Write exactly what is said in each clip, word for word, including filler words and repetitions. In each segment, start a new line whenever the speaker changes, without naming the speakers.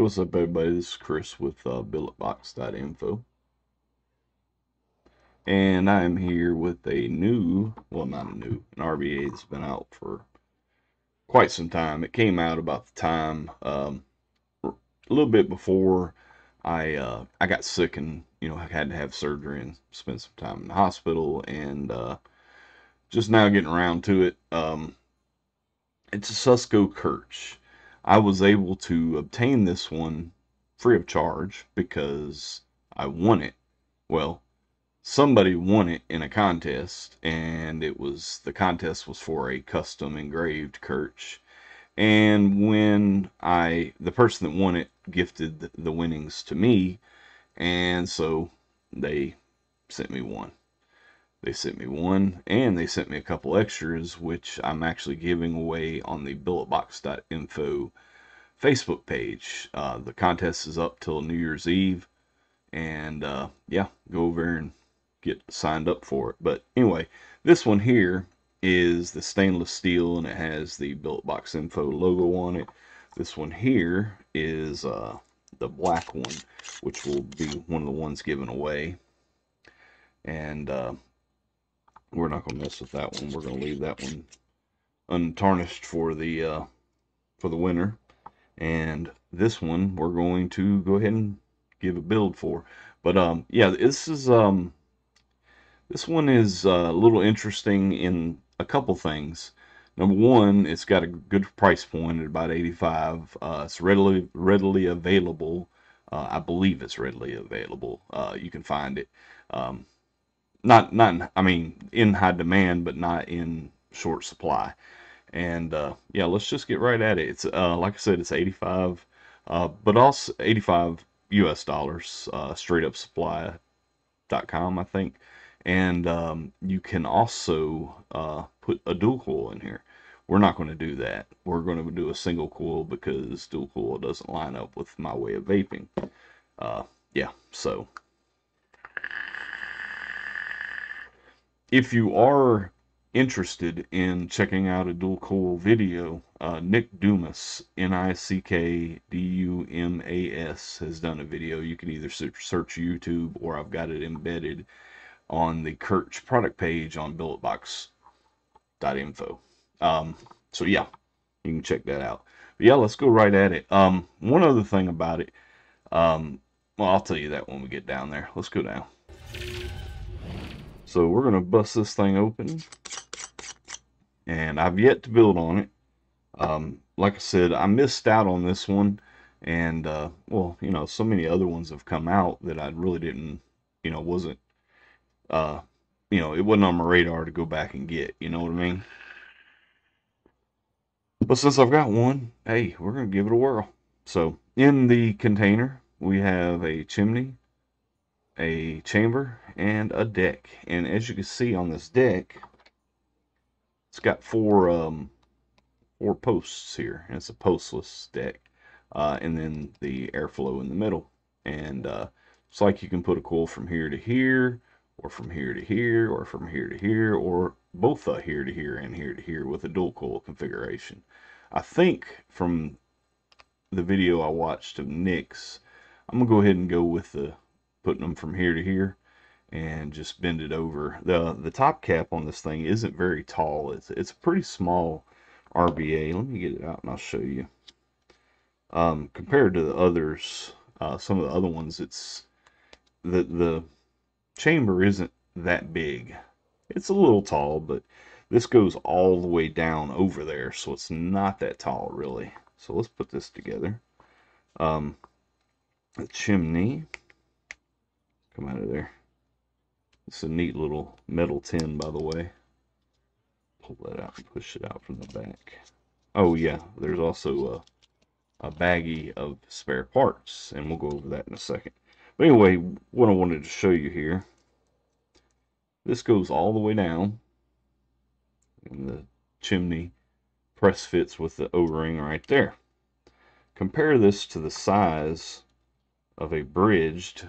What's up, everybody? This is Chris with uh, billet box dot info, and I am here with a new, well, not a new, an R B A that's been out for quite some time. It came out about the time, um, a little bit before I uh, I got sick and you know had to have surgery and spent some time in the hospital, and uh, just now getting around to it. Um, it's a Susco Kerch. I was able to obtain this one free of charge because I won it. Well, somebody won it in a contest, and it was the contest was for a custom engraved Kerch. And when I the person that won it gifted the winnings to me, and so they sent me one. They sent me one, and they sent me a couple extras, which I'm actually giving away on the billet box dot info Facebook page. Uh, the contest is up till New Year's Eve, and uh, yeah, go over there and get signed up for it. But anyway, this one here is the stainless steel, and it has the Billet Box Info logo on it. This one here is uh, the black one, which will be one of the ones given away. And uh, we're not going to mess with that one. We're going to leave that one untarnished for the uh, for the winner. And this one we're going to go ahead and give a build for. But um, yeah, this is um, this one is uh, a little interesting in a couple things. Number one, it's got a good price point at about eighty-five. Uh, it's readily readily available. Uh, I believe it's readily available. Uh, you can find it. Um, not not I mean in high demand, but not in short supply. And uh, yeah, let's just get right at it. It's uh, like I said, it's eighty-five, uh, but also eighty-five U S dollars, uh, straight up supply dot com, I think. And um, you can also uh, put a dual coil in here. We're not going to do that. We're going to do a single coil because dual coil doesn't line up with my way of vaping. Uh, yeah, so if you are interested in checking out a dual coil video, uh, Nick Dumas, N I C K D U M A S, has done a video. You can either search YouTube, or I've got it embedded on the Kerch product page on billet box dot info. Um, so yeah, you can check that out. But yeah, let's go right at it. Um, one other thing about it, um, well, I'll tell you that when we get down there. Let's go down. So we're going to bust this thing open, and I've yet to build on it. Um, like I said, I missed out on this one, and uh, well, you know, so many other ones have come out that I really didn't, you know, wasn't, uh, you know, it wasn't on my radar to go back and get, you know what I mean? But since I've got one, hey, we're going to give it a whirl. So in the container, we have a chimney, a chamber, and a deck. And as you can see on this deck, it's got four um, four posts here, and it's a postless deck. Uh, and then the airflow in the middle. And uh, it's like you can put a coil from here to here, or from here to here, or from here to here, or both uh, here to here and here to here with a dual coil configuration. I think from the video I watched of Nick's, I'm gonna go ahead and go with the putting them from here to here and just bend it over. The the top cap on this thing isn't very tall. It's it's a pretty small R B A. Let me get it out and I'll show you. Um, compared to the others, uh, some of the other ones, it's the the chamber isn't that big. It's a little tall, but this goes all the way down over there, so it's not that tall really. So let's put this together. Um, the chimney, come out of there. It's a neat little metal tin, by the way. Pull that out and push it out from the back. Oh yeah, there's also a, a baggie of spare parts, and we'll go over that in a second. But anyway, what I wanted to show you here, this goes all the way down, and the chimney press fits with the O-ring right there. Compare this to the size of a bridged.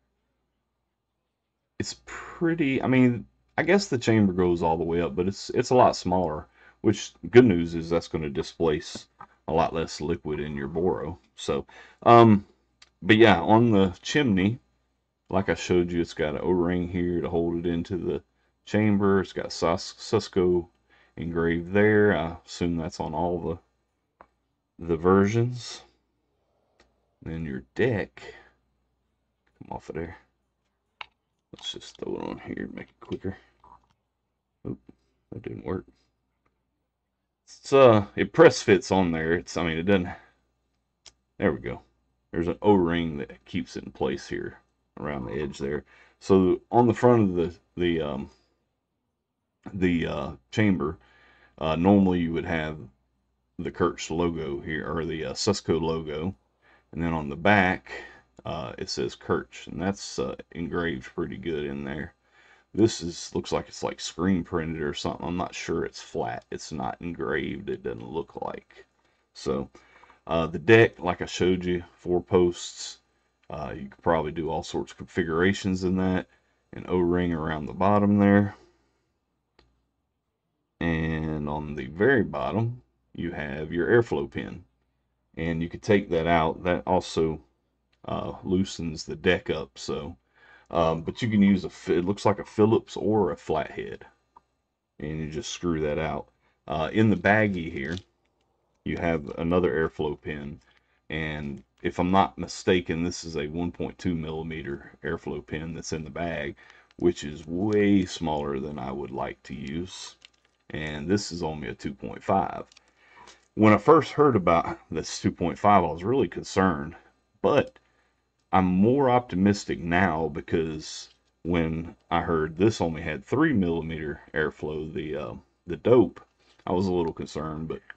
It's pretty, I mean, I guess the chamber goes all the way up, but it's it's a lot smaller, which good news is that's going to displace a lot less liquid in your boro. So, um, but yeah, on the chimney, like I showed you, it's got an O-ring here to hold it into the chamber. It's got Cisco engraved there. I assume that's on all the the versions. Then your deck, come off of there. Let's just throw it on here, make it quicker. Oop, that didn't work. It's uh, it press fits on there. It's, I mean, it doesn't. There we go. There's an O-ring that keeps it in place here around the edge there. So on the front of the the um, the uh, chamber, uh, normally you would have the Kerch logo here, or the uh, Cisco logo, and then on the back uh, it says Kerch, and that's uh, engraved pretty good in there. This is looks like it's like screen printed or something. I'm not sure. It's flat. It's not engraved. It doesn't look like. So uh, the deck, like I showed you, four posts. Uh, you could probably do all sorts of configurations in that. An O-ring around the bottom there. And on the very bottom, you have your airflow pin. And you could take that out. That also uh, loosens the deck up. So, um, but you can use a, it looks like a Phillips or a flathead. And you just screw that out. Uh, in the baggie here, you have another airflow pin. And if I'm not mistaken, this is a one point two millimeter airflow pin that's in the bag, which is way smaller than I would like to use. And this is only a two point five. When I first heard about this two point five, I was really concerned, but I'm more optimistic now because when I heard this only had three millimeter airflow, the uh, the dope, I was a little concerned, but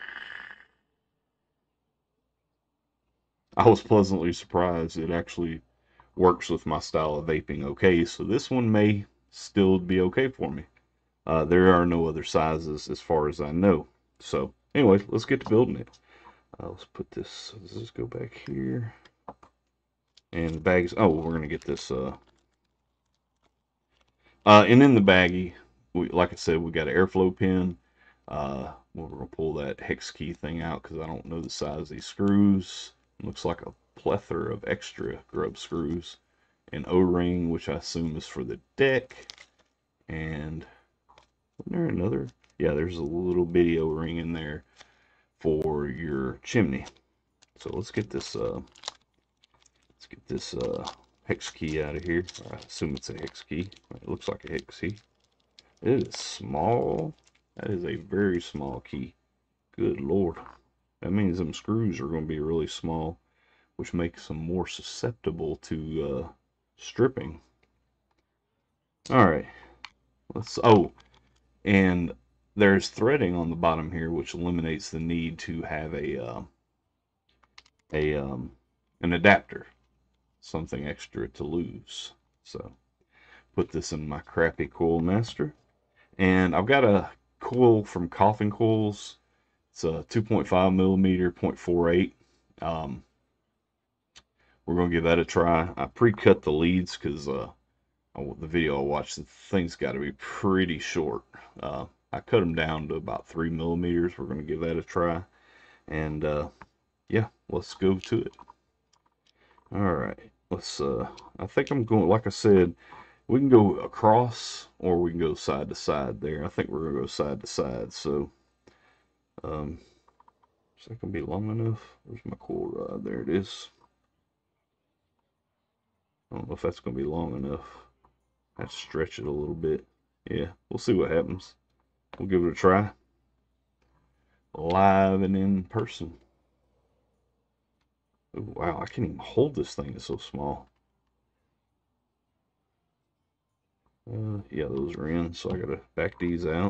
I was pleasantly surprised. It actually works with my style of vaping okay, so this one may still be okay for me. Uh, there are no other sizes as far as I know. So anyway, let's get to building it. Uh, let's put this, let's just go back here. And the bags, oh, we're going to get this, uh, uh, and in the baggie, we, like I said, we got an airflow pin. Uh, we're going to pull that hex key thing out because I don't know the size of these screws. It looks like a plethora of extra grub screws. An O-ring, which I assume is for the deck. And isn't there another? Yeah, there's a little bitty O-ring in there for your chimney. So let's get this uh let's get this uh hex key out of here. I assume it's a hex key. It looks like a hex key. It is small. That is a very small key. Good Lord. That means them screws are going to be really small, which makes them more susceptible to uh, stripping. All right. Let's. Oh, and there's threading on the bottom here, which eliminates the need to have a uh, a um, an adapter, something extra to lose. So put this in my crappy coil master, and I've got a coil from Coffin Coils. It's a two point five millimeter point four eight. Um, we're gonna give that a try. I pre-cut the leads because uh, the video I watched, the thing's got to be pretty short. Uh, I cut them down to about three millimeters. We're gonna give that a try, and uh, yeah, let's go to it. All right, let's. Uh, I think I'm going. Like I said, we can go across or we can go side to side. There, I think we're gonna go side to side. So, um, is that gonna be long enough? Where's my coil rod? There it is. I don't know if that's gonna be long enough. I have to stretch it a little bit. Yeah, we'll see what happens. We'll give it a try. Live and in person. Ooh, wow, I can't even hold this thing. It's so small. Uh, yeah, those are in, so I gotta back these out.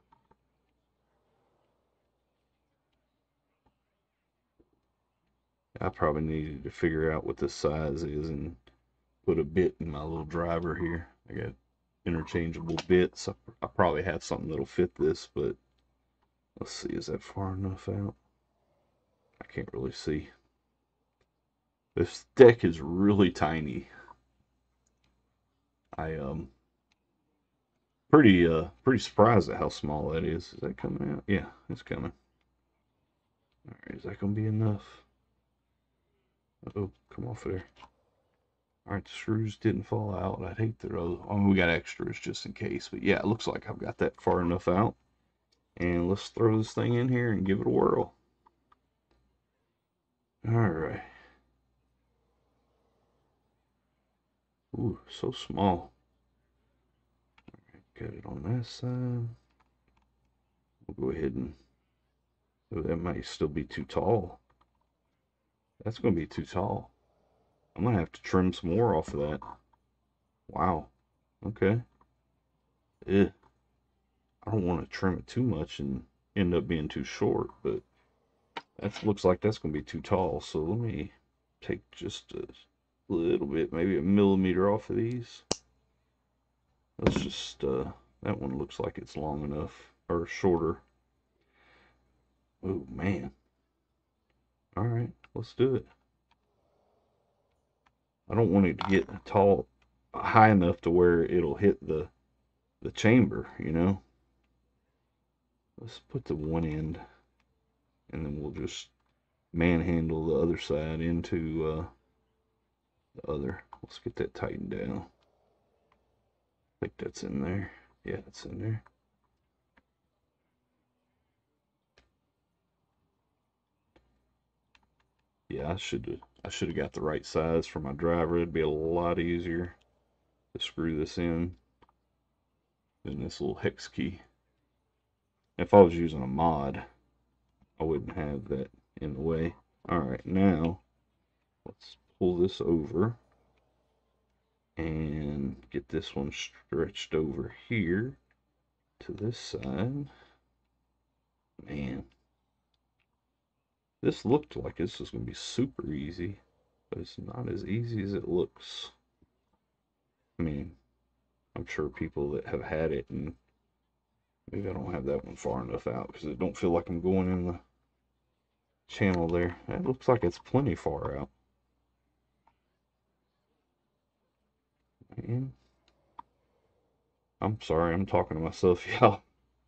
I probably needed to figure out what the size is and put a bit in my little driver here. I got interchangeable bits. I, I probably have something that'll fit this, but let's see, is that far enough out? I can't really see. This deck is really tiny. I um pretty uh pretty surprised at how small that is. Is that coming out? Yeah, it's coming. All right, is that gonna be enough? Oh, come off of there. All right, the screws didn't fall out. I'd hate to throw. Oh, we got extras just in case. But yeah, it looks like I've got that far enough out. And let's throw this thing in here and give it a whirl. All right. Ooh, so small. All right, got it on that side. We'll go ahead and. Oh, that might still be too tall. That's going to be too tall. I'm going to have to trim some more off of that. Wow. Okay. Eh. I don't want to trim it too much and end up being too short, but that looks like that's going to be too tall. So let me take just a little bit, maybe a millimeter off of these. Let's just, uh, that one looks like it's long enough, or shorter. Oh, man. All right, let's do it. I don't want it to get tall, high enough to where it'll hit the the chamber, you know. Let's put the one end, and then we'll just manhandle the other side into uh, the other. Let's get that tightened down. I think that's in there. Yeah, it's in there. Yeah, I should have I should have got the right size for my driver. It'd be a lot easier to screw this in than this little hex key. If I was using a mod, I wouldn't have that in the way. All right, now let's pull this over and get this one stretched over here to this side. Man, this looked like this was going to be super easy, but it's not as easy as it looks. I mean, I'm sure people that have had it, and maybe I don't have that one far enough out because it don't feel like I'm going in the channel there. That looks like it's plenty far out. Man, I'm sorry, I'm talking to myself, y'all.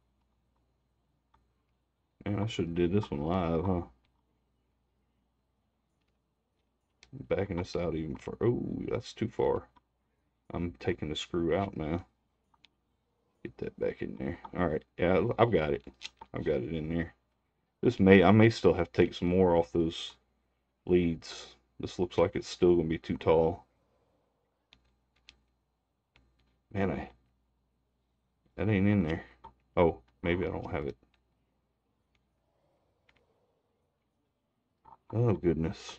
Man, I should have did this one live, huh? Backing this out even far. Oh, that's too far. I'm taking the screw out now. Get that back in there. All right, yeah, I've got it. I've got it in there. This may, I may still have to take some more off those leads. This looks like it's still gonna be too tall. Man, I, that ain't in there. Oh, maybe I don't have it. Oh, goodness.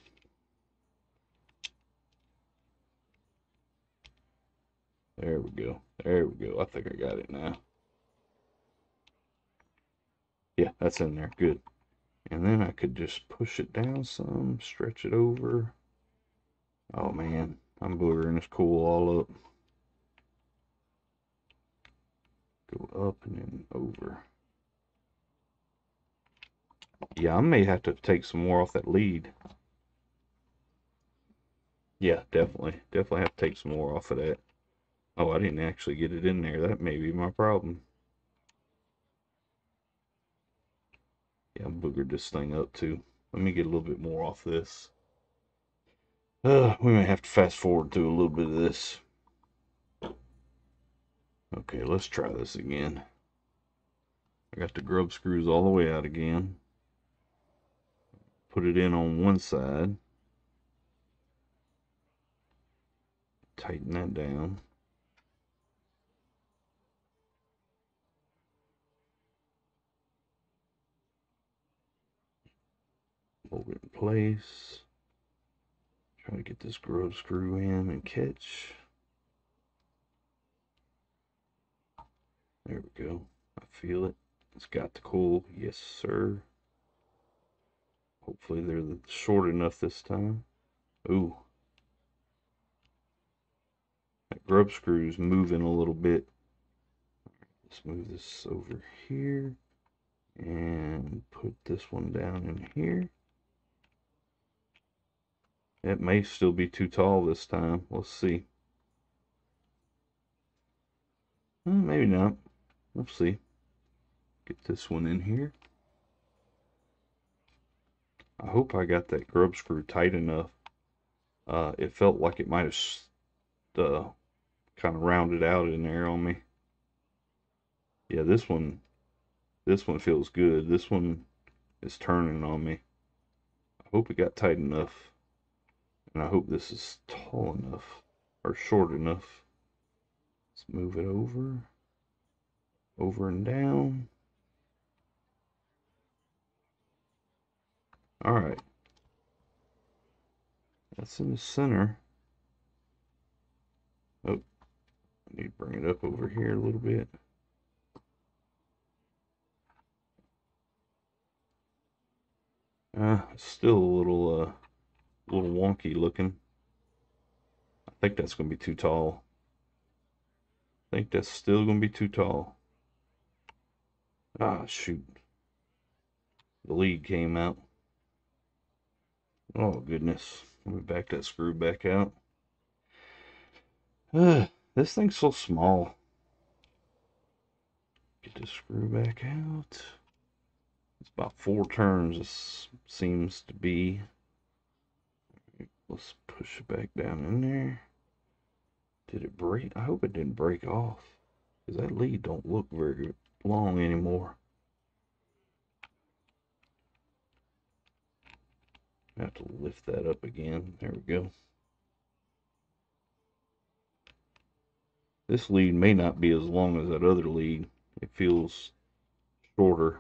There we go. There we go. I think I got it now. Yeah, that's in there. Good. And then I could just push it down some, stretch it over. Oh, man. I'm boogering this cool all up. Go up and then over. Yeah, I may have to take some more off that lead. Yeah, definitely. Definitely have to take some more off of that. Oh, I didn't actually get it in there. That may be my problem. Yeah, I boogered this thing up too. Let me get a little bit more off this. Uh, we may have to fast forward through a little bit of this. Okay, let's try this again. I got the grub screws all the way out again. Put it in on one side. Tighten that down. Hold it in place. Try to get this grub screw in and catch. There we go. I feel it. It's got the coil. Yes, sir. Hopefully they're short enough this time. Ooh. That grub screw's moving a little bit. Let's move this over here and put this one down in here. It may still be too tall this time. Let's see. Well, maybe not. We'll see. Get this one in here. I hope I got that grub screw tight enough. Uh, it felt like it might have uh, kind of rounded out in there on me. Yeah, this one, this one feels good. This one is turning on me. I hope it got tight enough. And I hope this is tall enough or short enough. Let's move it over, over and down. All right. That's in the center. Oh, I need to bring it up over here a little bit. Uh, still a little, uh, a little wonky looking. I think that's going to be too tall. I think that's still going to be too tall. Ah, shoot. The lead came out. Oh, goodness. Let me back that screw back out. Uh, this thing's so small. Get the screw back out. It's about four turns, this seems to be. Let's push it back down in there. Did it break? I hope it didn't break off, because that lead don't look very long anymore. I have to lift that up again. There we go. This lead may not be as long as that other lead. It feels shorter.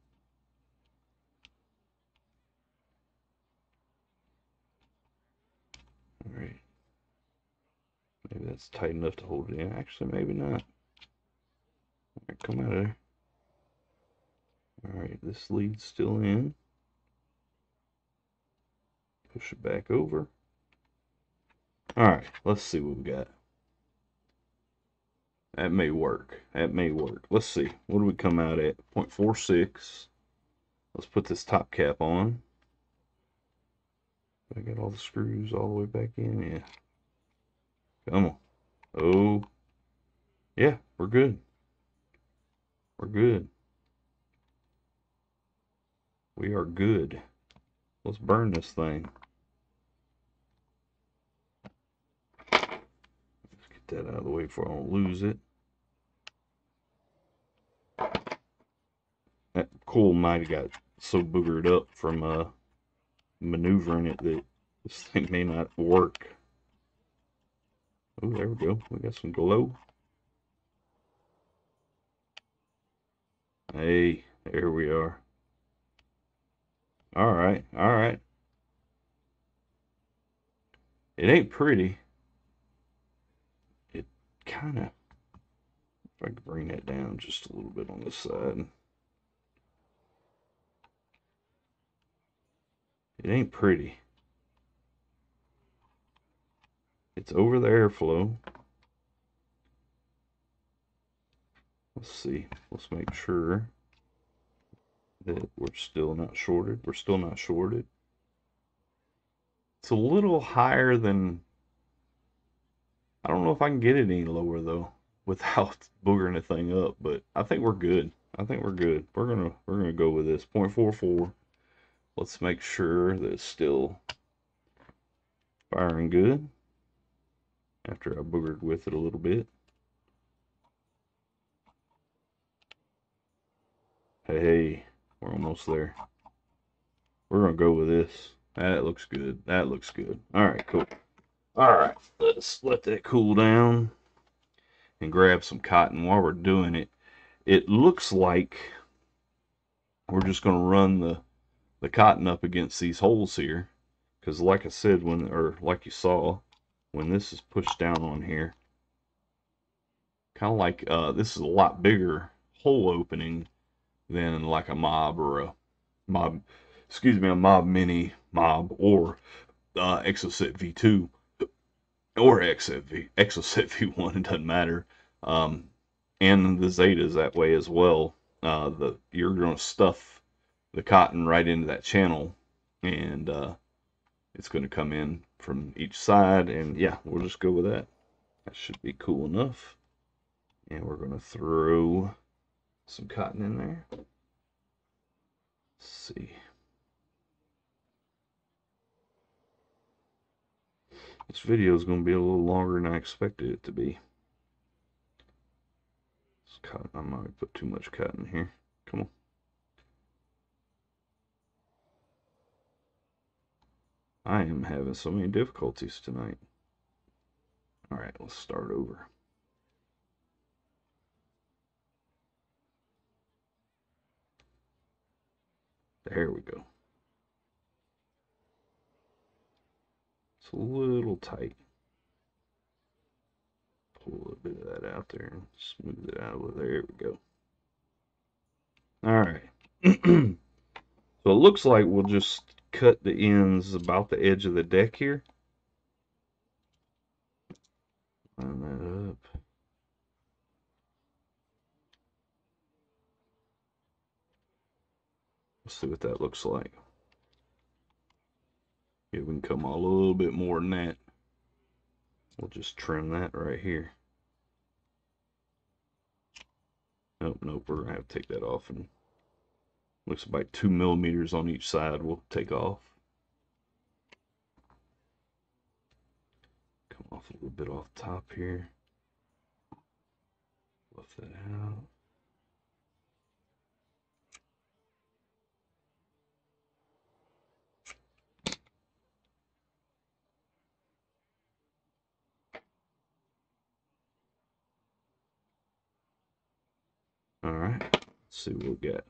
All right. Maybe that's tight enough to hold it in. Actually, maybe not. All right, come out of there. All right, this lead's still in. Push it back over. All right, let's see what we got. That may work. That may work. Let's see. What do we come out at? zero point four six. Let's put this top cap on. I got all the screws all the way back in. Yeah. Come on. Oh. Yeah, we're good. We're good. We are good. Let's burn this thing. Let's get that out of the way before I don't lose it. That coil might have got so boogered up from uh, maneuvering it that this thing may not work. Oh, there we go. We got some glow. Hey, there we are. All right, all right. It ain't pretty. It kind of, if I could bring that down just a little bit on this side. It ain't pretty. It's over the airflow. Let's see. Let's make sure that we're still not shorted. We're still not shorted. It's a little higher than, I don't know if I can get it any lower though without boogering the thing up, but I think we're good. I think we're good. We're gonna we're gonna go with this zero point four four. Let's make sure that it's still firing good after I boogered with it a little bit. Hey, hey, we're almost there. We're gonna go with this. That looks good. That looks good. All right, cool. All right, let's let that cool down and grab some cotton while we're doing it. It looks like we're just gonna run the the cotton up against these holes here, because like I said, when or like you saw, when this is pushed down on here, kind of like uh, this is a lot bigger hole opening than like a mob or a mob, excuse me, a mob mini mob or uh, Exocet V two or Exocet V, Exocet V one, it doesn't matter. Um, and the Zeta is that way as well. Uh, the you're going to stuff the cotton right into that channel, and uh, it's going to come in from each side, and yeah, we'll just go with that. That should be cool enough. And we're going to throw some cotton in there. Let's see. This video is going to be a little longer than I expected it to be. This cotton, I might put too much cotton here. Come on. I am having so many difficulties tonight. All right, let's start over. There we go. It's a little tight. Pull a little bit of that out there and smooth it out. There we go. All right. So it looks like we'll just cut the ends about the edge of the deck here. Line that up. Let's see what that looks like. Yeah, we can come a little bit more than that. We'll just trim that right here. Nope, nope, we're gonna have to take that off, and looks like two millimeters on each side we'll take off. Come off a little bit off the top here. Fluff that out. All right, let's see what we got.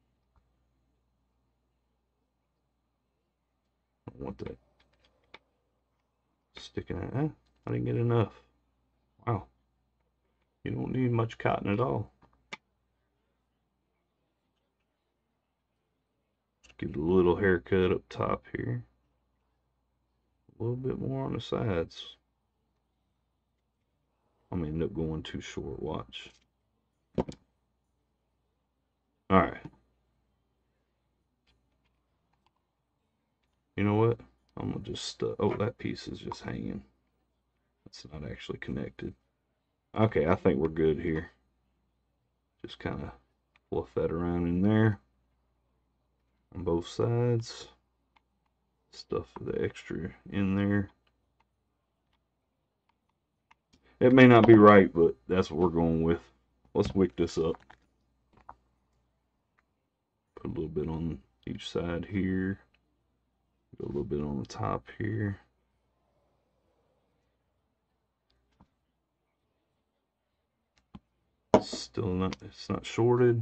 I don't want that sticking out. Eh, I didn't get enough. Wow, you don't need much cotton at all. Give it a little haircut up top here. A little bit more on the sides. I'm gonna end up going too short. Watch. All right. You know what? I'm gonna just, uh, oh, that piece is just hanging. That's not actually connected. Okay, I think we're good here. Just kind of fluff that around in there on both sides. Stuff the extra in there. It may not be right, but that's what we're going with. Let's wick this up. Put a little bit on each side here. Go a little bit on the top here. Still not, it's not shorted.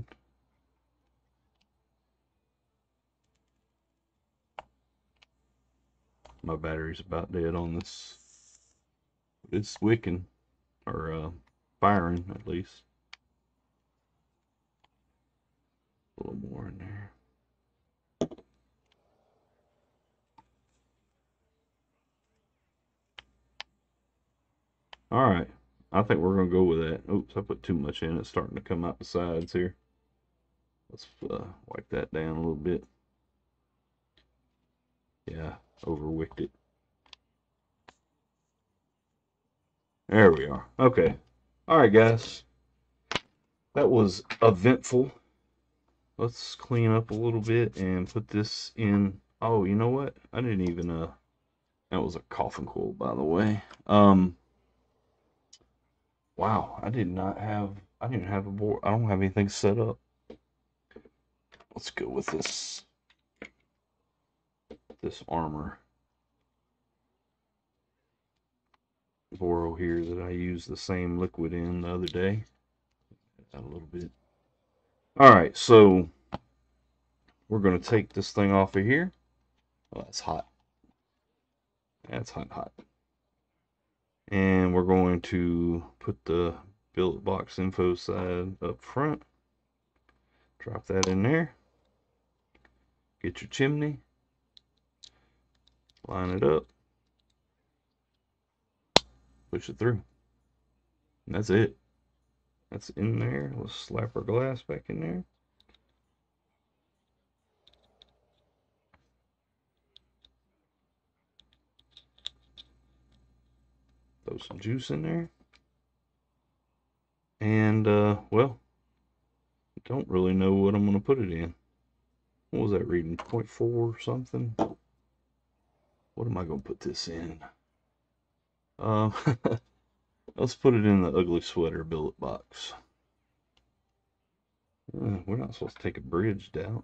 My battery's about dead on this. It's wicking, or uh, firing at least. A little more in there. All right, I think we're gonna go with that. Oops, I put too much in. It's starting to come out the sides here. Let's uh, wipe that down a little bit. Yeah, overwicked it. There we are. Okay. All right, guys. That was eventful. Let's clean up a little bit and put this in. Oh, you know what? I didn't even, uh, that was a coffin quill, by the way. Um, wow, I did not have, I didn't have a board. I don't have anything set up. Let's go with this, this armor Boro here that I used the same liquid in the other day. Add a little bit. All right, so we're going to take this thing off of here. Oh, that's hot. That's hot, hot. And we're going to put the billet box info side up front. Drop that in there. Get your chimney. Line it up. Push it through. And that's it. That's in there. Let's slap our glass back in there. Throw some juice in there. And, uh, well, don't really know what I'm going to put it in. What was that reading? point four something? What am I going to put this in? Um, let's put it in the ugly sweater billet box. Uh, we're not supposed to take a bridge down.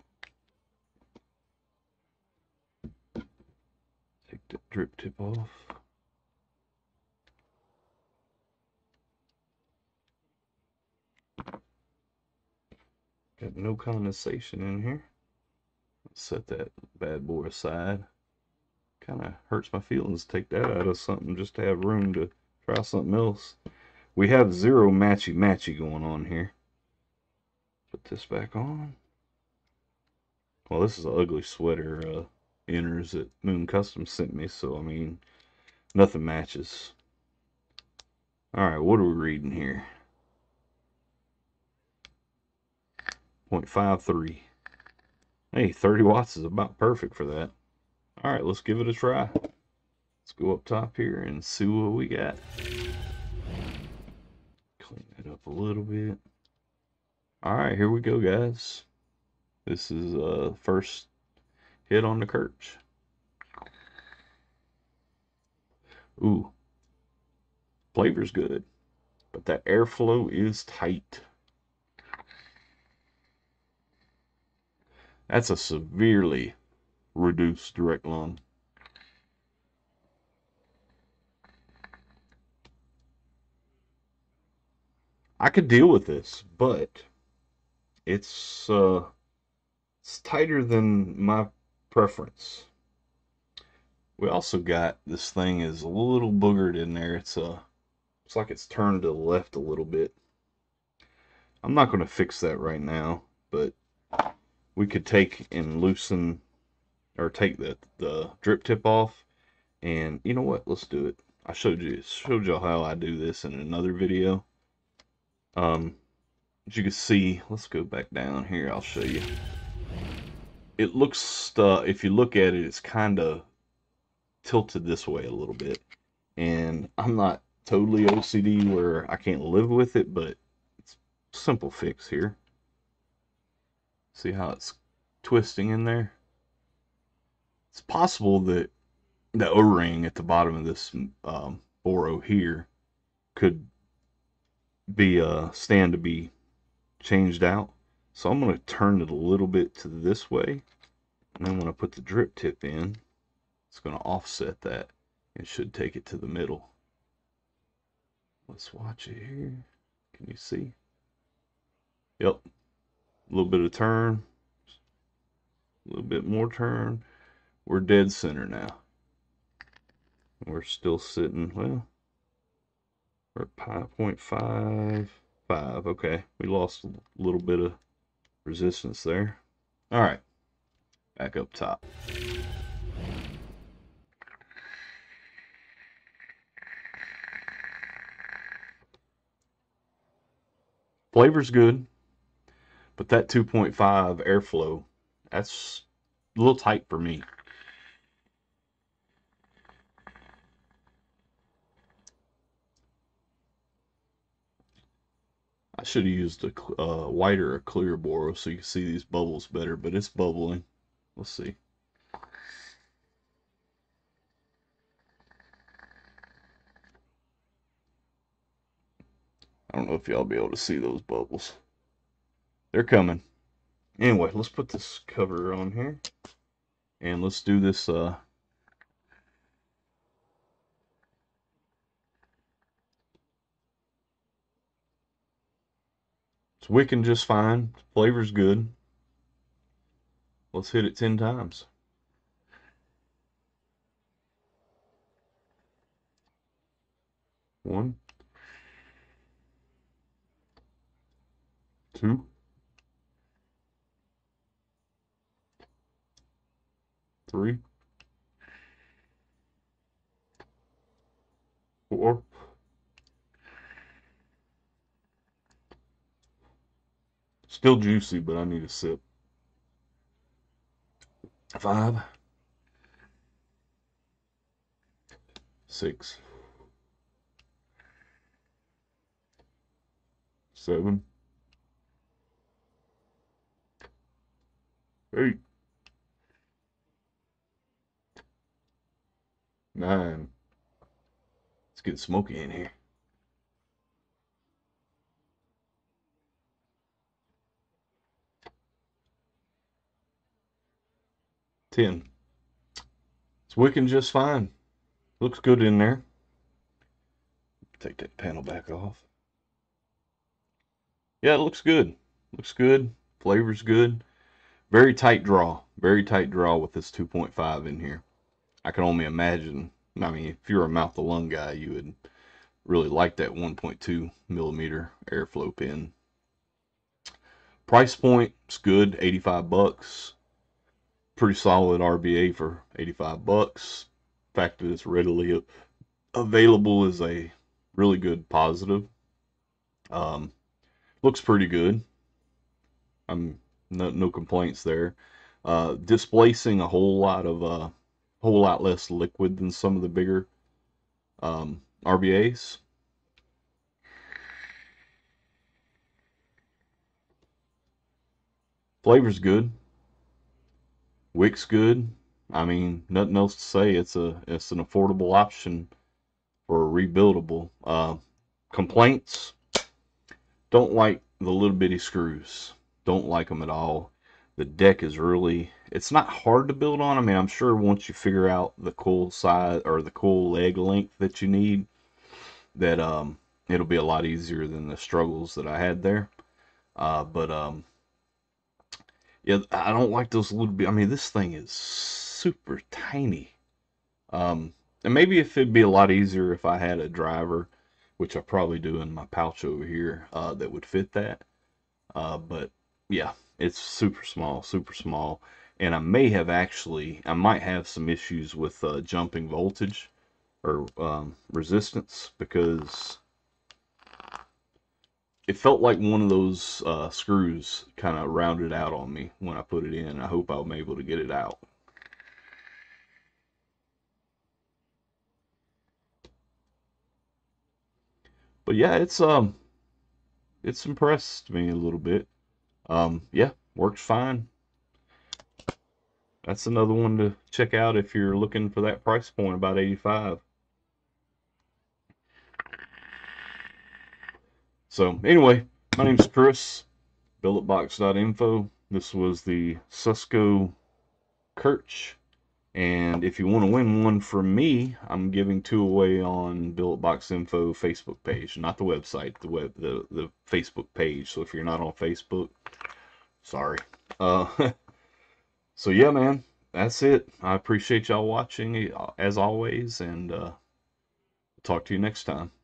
Take the drip tip off. Got no condensation in here. Let's set that bad boy aside. Kind of hurts my feelings to take that out of something just to have room to try something else. We have zero matchy matchy going on here. Put this back on. Well, this is an ugly sweater uh, inners that Moon Custom sent me, so I mean, nothing matches. Alright, what are we reading here? point five three. Hey, thirty watts is about perfect for that. Alright, let's give it a try. Let's go up top here and see what we got. Clean that up a little bit. Alright, here we go, guys. This is uh first hit on the Kerch. Ooh. Flavor's good, but that airflow is tight. That's a severely reduced direct lung. I could deal with this, but it's uh it's tighter than my preference. We also got this thing is a little boogered in there. It's uh it's like it's turned to the left a little bit. I'm not going to fix that right now, but we could take and loosen or take the the drip tip off, and you know what? Let's do it. I showed you showed y'all how I do this in another video. Um, as you can see, let's go back down here. I'll show you. It looks, uh, if you look at it, it's kind of tilted this way a little bit. And I'm not totally O C D where I can't live with it, but it's a simple fix here. See how it's twisting in there? It's possible that the O-ring at the bottom of this um, Boro here could be a uh, stand to be changed out. So I'm going to turn it a little bit to this way, and then when I put the drip tip in, it's going to offset that and should take it to the middle. Let's watch it here. Can you see? Yep. A little bit of turn, a little bit more turn. We're dead center now. We're still sitting, well, we're at pi point five five. Okay, we lost a little bit of resistance there. All right, back up top. Flavor's good, but that two point five airflow, that's a little tight for me. I should have used a uh, whiter or clear Boro so you can see these bubbles better, but it's bubbling. Let's see. I don't know if y'all will be able to see those bubbles. They're coming. Anyway, let's put this cover on here. And let's do this. Uh, it's wicking just fine. Flavor's good. Let's hit it ten times. One. Two. Three. Four. Still juicy, but I need a sip. Five. Six. Seven. Eight. Nine. Let's It's getting smoky in here. ten. It's wicking just fine. Looks good in there. Take that panel back off. Yeah, it looks good. Looks good. Flavor's good. Very tight draw. Very tight draw with this two point five in here. I can only imagine. I mean, if you're a mouth to lung guy, you would really like that one point two millimeter airflow pin. Price point is good, eighty-five bucks. Pretty solid R B A for eighty-five bucks. The fact that it's readily available is a really good positive. Um, looks pretty good. I'm no, no complaints there. Uh, displacing a whole lot of uh, whole lot less liquid than some of the bigger um, R B As. Flavor's good. Wick's good. I mean, nothing else to say. It's a it's an affordable option for a rebuildable. Uh, complaints: don't like the little bitty screws. Don't like them at all. The deck is really, it's not hard to build on. I mean, I'm sure once you figure out the coil size or the coil leg length that you need, that um, it'll be a lot easier than the struggles that I had there. Uh, but um, yeah, I don't like those little bit. I mean, this thing is super tiny. Um, and maybe if it'd be a lot easier if I had a driver, which I probably do in my pouch over here, uh, that would fit that. Uh, but yeah, it's super small, super small. And I may have actually, I might have some issues with uh, jumping voltage or um, resistance, because it felt like one of those uh, screws kind of rounded out on me when I put it in. I hope I'm able to get it out. But yeah, it's um, it's impressed me a little bit. Um, yeah, works fine. That's another one to check out if you're looking for that price point, about eighty-five. So anyway, my name's Chris, billet box dot info. This was the Susco Kerch. And if you want to win one from me, I'm giving two away on Billet Box Info Facebook page, not the website, the web, the the Facebook page. So if you're not on Facebook, sorry. Uh, so yeah, man, that's it. I appreciate y'all watching as always, and uh, talk to you next time.